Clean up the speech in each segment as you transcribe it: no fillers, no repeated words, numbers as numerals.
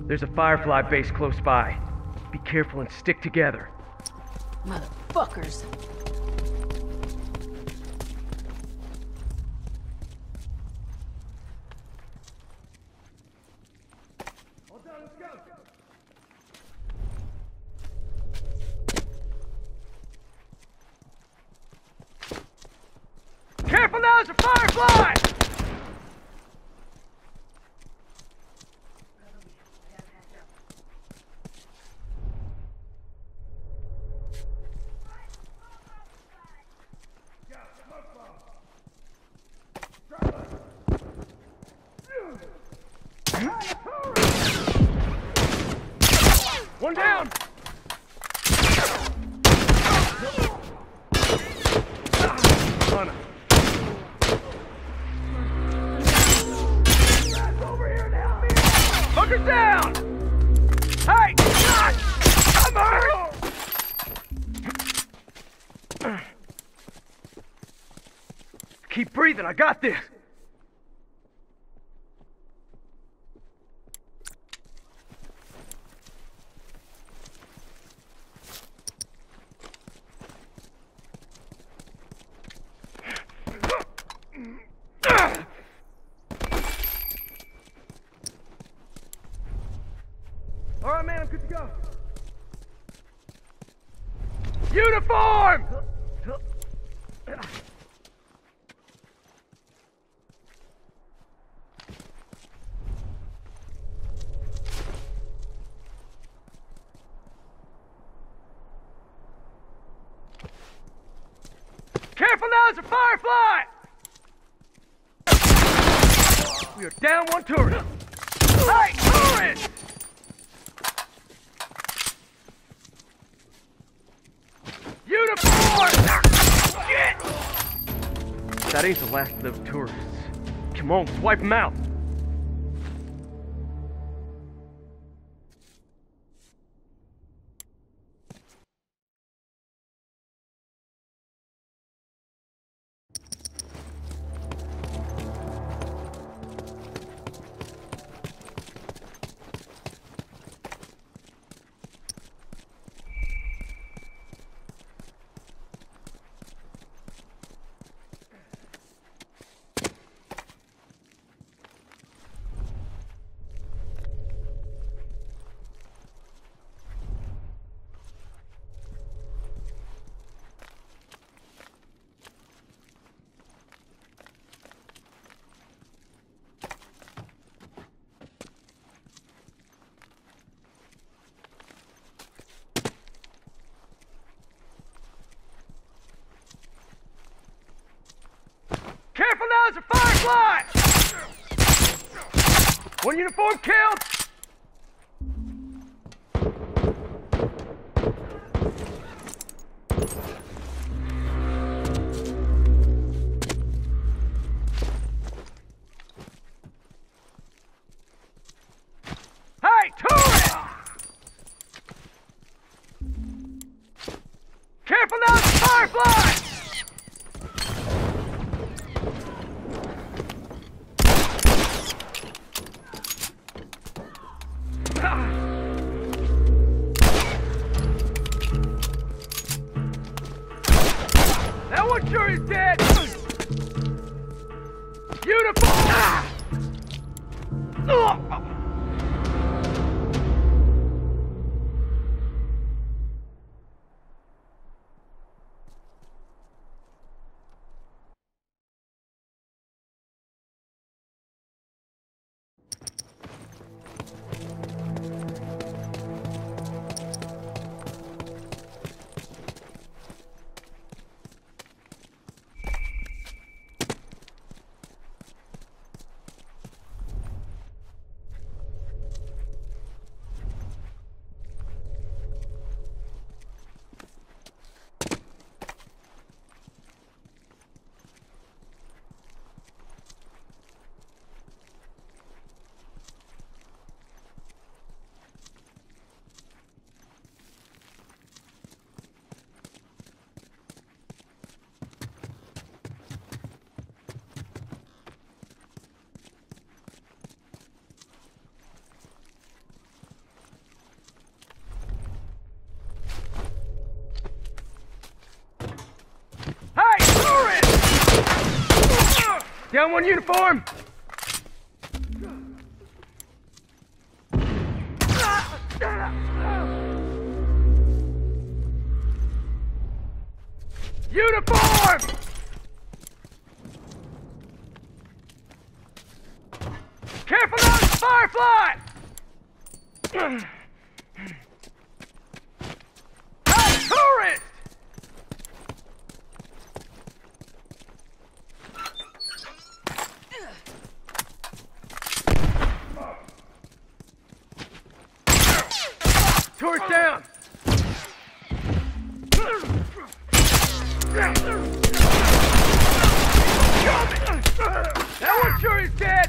There's a Firefly base close by. Be careful and stick together. Motherfuckers. All done, let's go. Careful now, there's a Firefly! One down! On him. Over here and help me! Fuckers down! Hey! God! I'm hurt! Keep breathing, I got this! All right, man, I'm good to go. Uniform! Careful now, there's a Firefly! We are down one tourist. Hey, tourist! Uniform! Shit! That ain't the last of those tourists. Come on, let's wipe them out. Careful now, there's a Firefly! One uniform killed! Hey, tourist! Careful now, there's a Firefly! That one sure is dead! Uniform! Down one uniform! Uniform! Careful now, it's a firefly! Hey, tourist! Tourist down! That one sure is dead!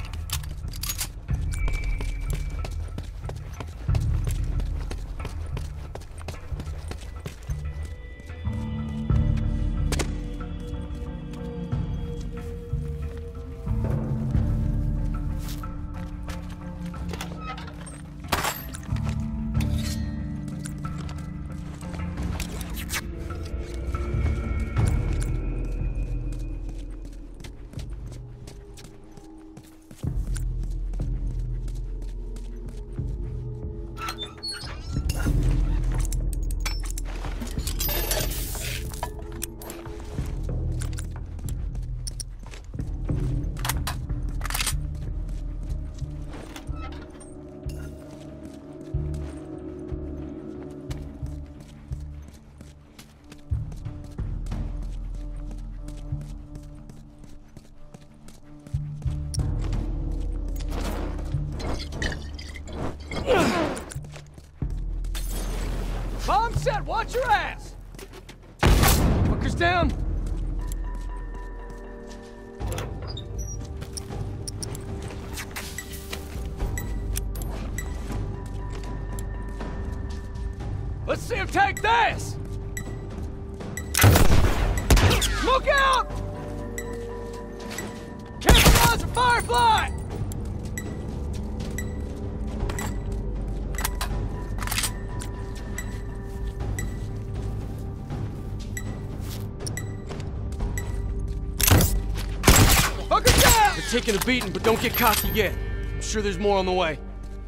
Bomb set, watch your ass! Fuckers down! Let's see him take this! Smoke out! Capitalize a firefly! Taking a beating, but don't get cocky yet. I'm sure there's more on the way.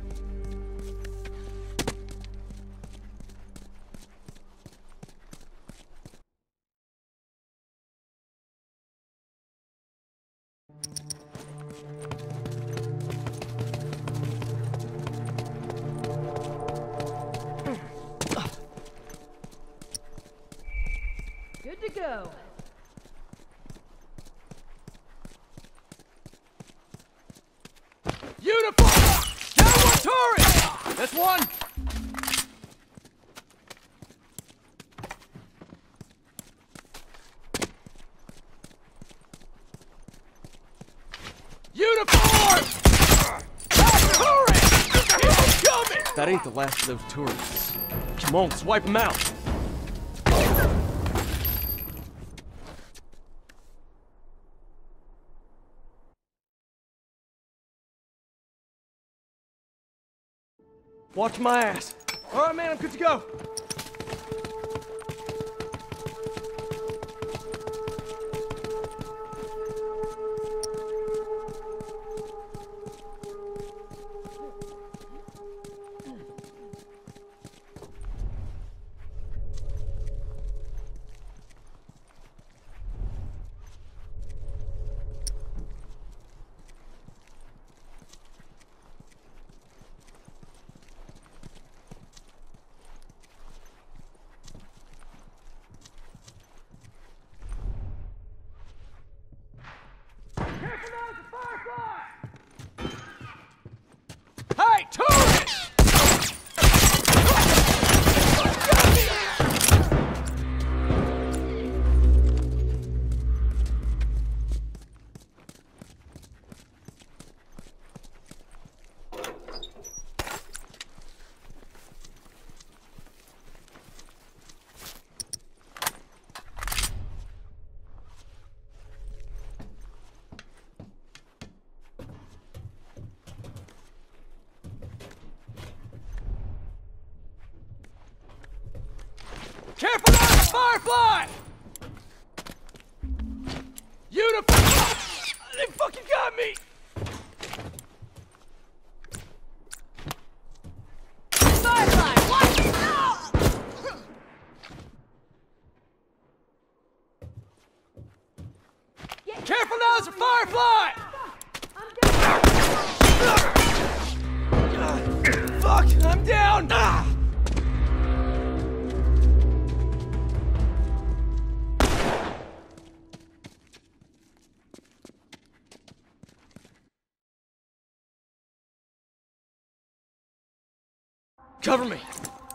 Good to go. Uniform! Down one tourist! That's one! Uniform! Tourist! Keep coming! That ain't the last of those tourists. Come on, swipe them out. Watch my ass. All right, man, I'm good to go. Hey, tourist! Careful now, firefly! Uniform! They fucking got me! Firefly, watch it! Careful now, it's a firefly! Fuck, I'm down! Cover me.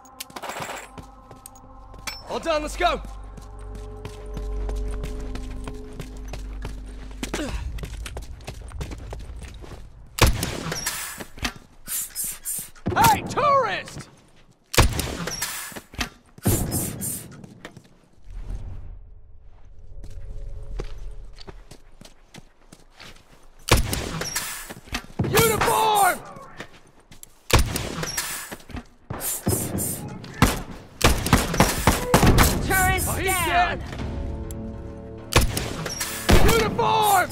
All done, let's go. Hey, tourist! Uniform! Turret's Oh, he's down! dead. Uniform!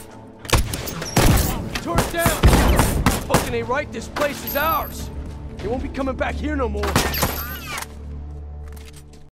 Tourist down! Fucking ain't right, this place is ours. They won't be coming back here no more.